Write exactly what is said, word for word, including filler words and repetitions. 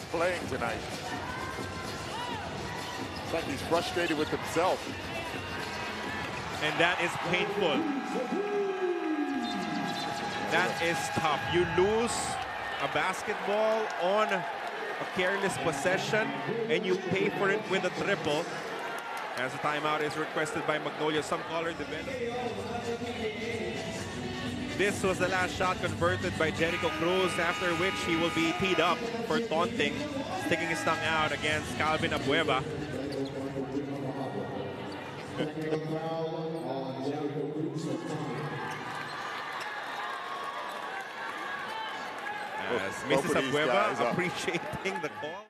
playing tonight. It's like he's frustrated with himself. And that is painful. That is tough. You lose a basketball on a careless possession, and you pay for it with a triple. As a timeout is requested by Magnolia, some caller developed. This was the last shot converted by Jericho Cruz, after which he will be teed up for taunting, sticking his tongue out against Calvin Abueva. As Missus Abueva appreciating the call.